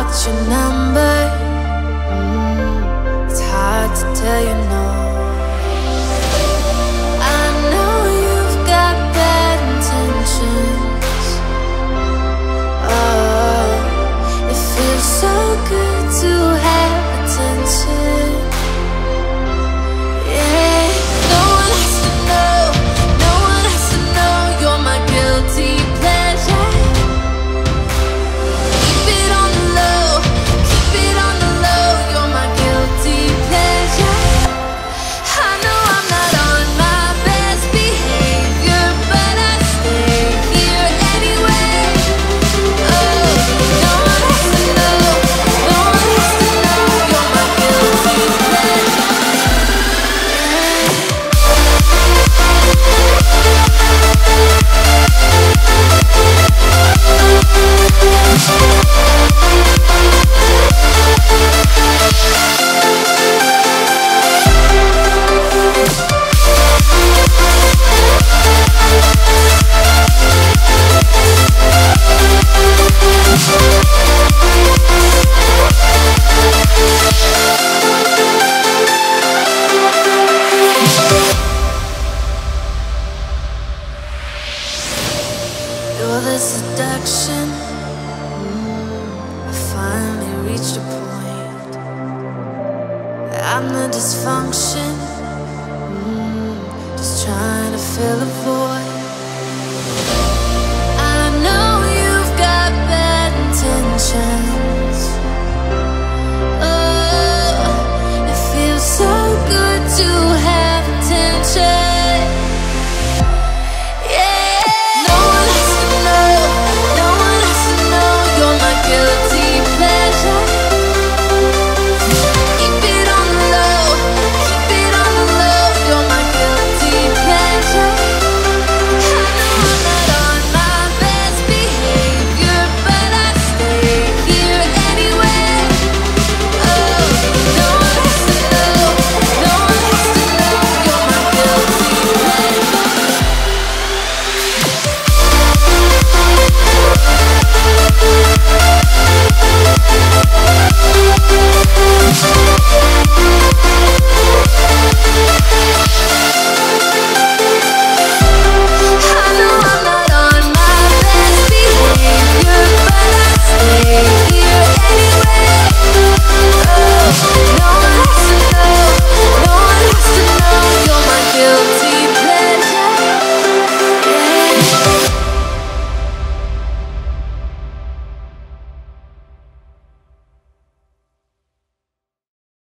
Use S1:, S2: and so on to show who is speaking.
S1: got your number. It's hard to tell you no. I know you've got bad intentions. Oh, it feels so good to have attention. Yeah, no one has to know. No one has to know you're my guilty pleasure. Keep it on the low. Keep it on the low. You're my guilty pleasure. I know I'm not on my best behavior, but I stay here anyway. Oh, no one has to know. No one has to know you're my guilty pleasure. You're the seduction. I finally reached a point. I'm the dysfunction. Just trying to fill a